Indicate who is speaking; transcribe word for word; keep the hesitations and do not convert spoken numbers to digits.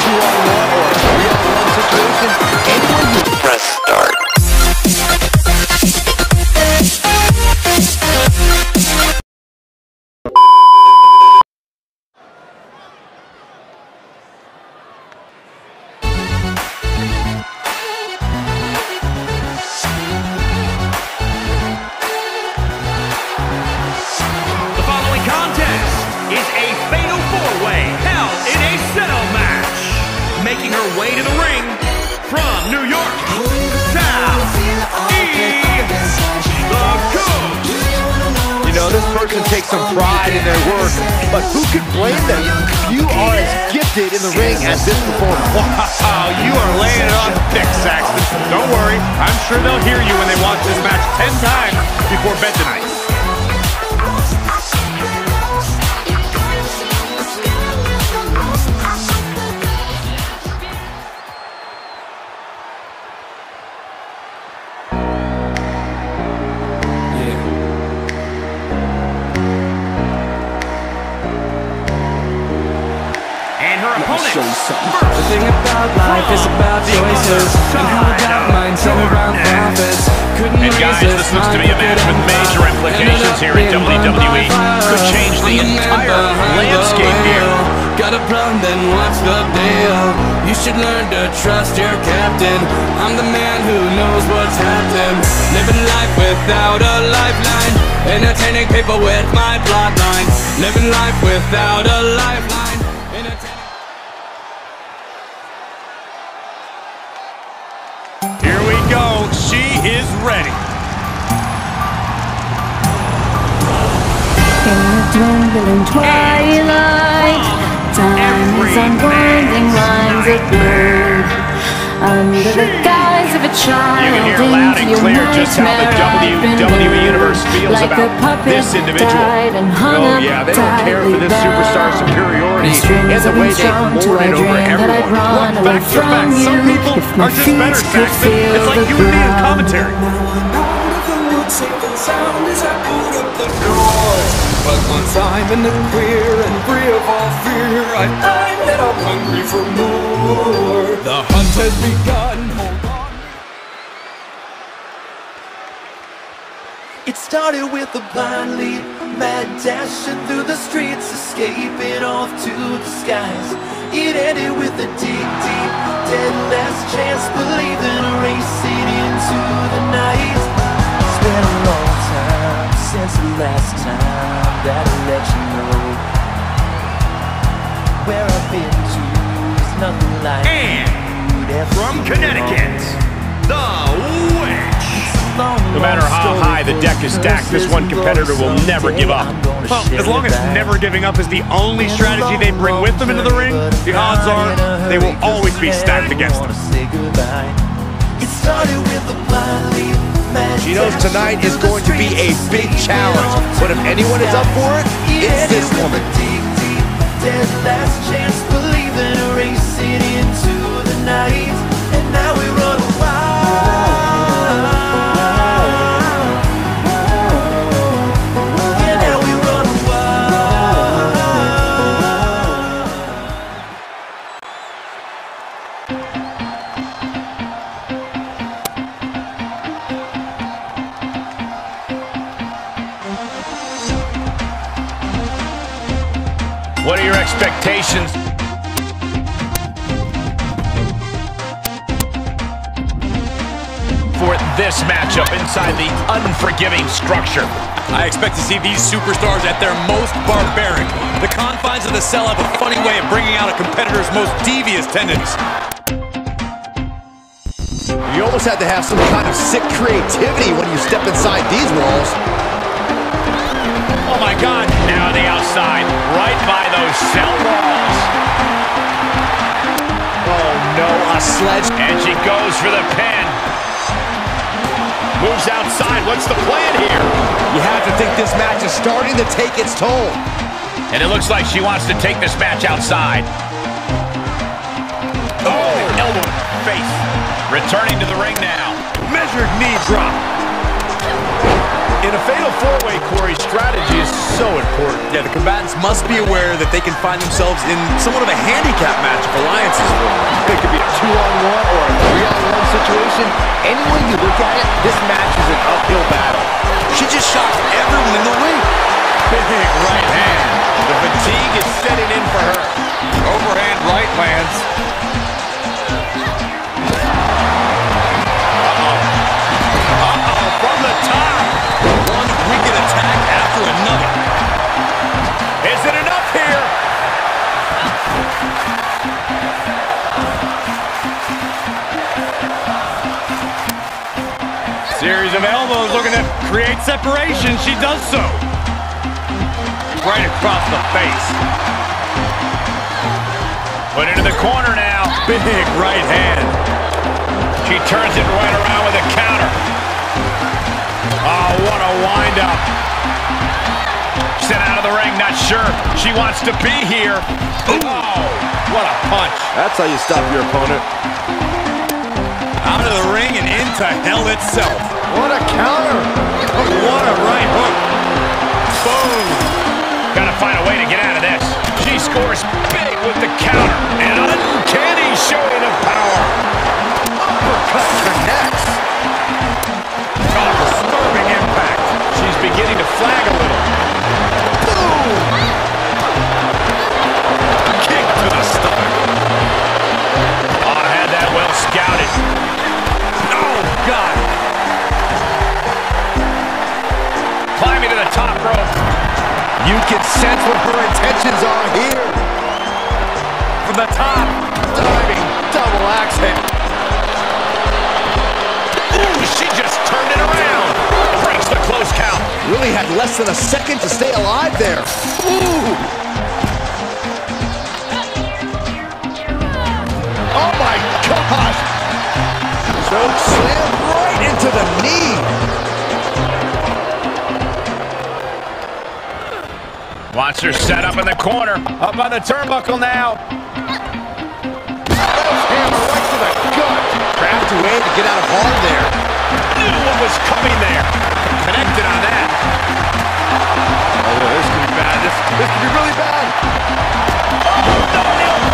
Speaker 1: two-on-one or a three-on-one situation, anyone who...
Speaker 2: Press start.
Speaker 3: Making her way to the ring from New York, South, E. The Coach.
Speaker 1: You know, this person takes some pride in their work, but who could blame them? You are as gifted in the ring as this performer.
Speaker 3: Wow, you are laying it on thick, Saxton. Don't worry, I'm sure they'll hear you when they watch this match ten times before bed tonight.
Speaker 4: Show you something. The thing about life is about choices, and how about mine center around profits. Couldn't
Speaker 3: and guys, this looks to be a match with major implications here at W W E. Could change the entire landscape here.
Speaker 4: Got a problem, then what's the deal? You should learn to trust your captain. I'm the man who knows what's happening. Living life without a lifeline, entertaining people with my bloodline. Living life without a lifeline, entertaining.
Speaker 3: Here we go. She is ready.
Speaker 5: In the dwindling twilight, time is unwinding, lines of blue. Under the guise of a child,
Speaker 3: you can hear loud and clear just how the W W E Universe feels
Speaker 5: like
Speaker 3: about this individual.
Speaker 1: Oh yeah, they don't care for this superstar superiority and the way they lord it over everyone.
Speaker 3: Look, facts are facts. Some people are just better, Saxton. It's like you and me in commentary.
Speaker 4: But once I'm in the clear and free of all fear, I find that I'm hungry for more. The hunt has begun. Hold on.
Speaker 6: It started with a blind lead, mad dashing through the streets, escaping off to the skies. It ended with a dig deep, dead last chance, believing, racing into the night. It's been a long time since the last time that I let you know where I've been to is nothing like
Speaker 3: And from Connecticut, the Witch. No matter how high the deck is stacked, this one competitor will never give up. Well, as long as never giving up is the only strategy they bring with them into the ring, the odds are they will always be stacked against them.
Speaker 1: She knows tonight is going to be a big challenge, but if anyone is up for it, it's this woman.
Speaker 6: Dead last chance, believing, racing into the night, and now we run wild. And now we run
Speaker 3: What are your expectations? For this matchup inside the unforgiving structure.
Speaker 7: I expect to see these superstars at their most barbaric. The confines of the cell have a funny way of bringing out a competitor's most devious tendencies.
Speaker 1: You almost have to have some kind of sick creativity when you step inside these walls.
Speaker 3: Oh my God, now the outside, right by those cell walls.
Speaker 1: Oh no, a sledge.
Speaker 3: And she goes for the pin. Moves outside, what's the plan here?
Speaker 1: You have to think this match is starting to take its toll.
Speaker 3: And it looks like she wants to take this match outside. Oh, elbow to the face. Returning to the ring now. Measured knee drop. In a fatal four-way, Corey, strategy is so important.
Speaker 7: Yeah, the combatants must be aware that they can find themselves in somewhat of a handicap match if Alliance is
Speaker 1: combination, any way you look at it, this match is an uphill battle.
Speaker 7: She just shocked everyone in the ring.
Speaker 3: Big right hand. The fatigue is setting in for her.
Speaker 7: Overhand right lands.
Speaker 3: Uh-oh. Uh-oh, from the top.
Speaker 7: One wicked attack after another.
Speaker 3: Is it enough here? Series of elbows looking to create separation. She does so. Right across the face. Put into the corner now. Big right hand. She turns it right around with a counter. Oh, what a wind-up. Sent out of the ring, not sure she wants to be here. Oh, what a punch.
Speaker 1: That's how you stop your opponent.
Speaker 7: Out of the ring and into hell itself.
Speaker 1: What a counter.
Speaker 3: What a right hook. Boom. Gotta find a way to get out of this. She scores big with the counter. An uncanny showing of power.
Speaker 1: Uppercut connects.
Speaker 3: Oh, disturbing impact. She's beginning to flag a little. Boom. Kick to the stomach. Oh, I had that well scouted. Oh, God. Climbing to the top rope.
Speaker 1: You can sense what her intentions are here.
Speaker 3: From the top.
Speaker 1: Diving double axe handle.
Speaker 3: Ooh, she just turned it around. Breaks the close count.
Speaker 1: Really had less than a second to stay alive there. Ooh. Oh my gosh. Choke slam right into the knee.
Speaker 3: Watch her set up in the corner. Up on the turnbuckle now.
Speaker 1: Hammer right to the gut. Crafty way to get out of harm there.
Speaker 3: Knew what was coming there. Connected on that.
Speaker 1: Oh, this could be bad. This, this could be really bad.
Speaker 3: Oh, no, no.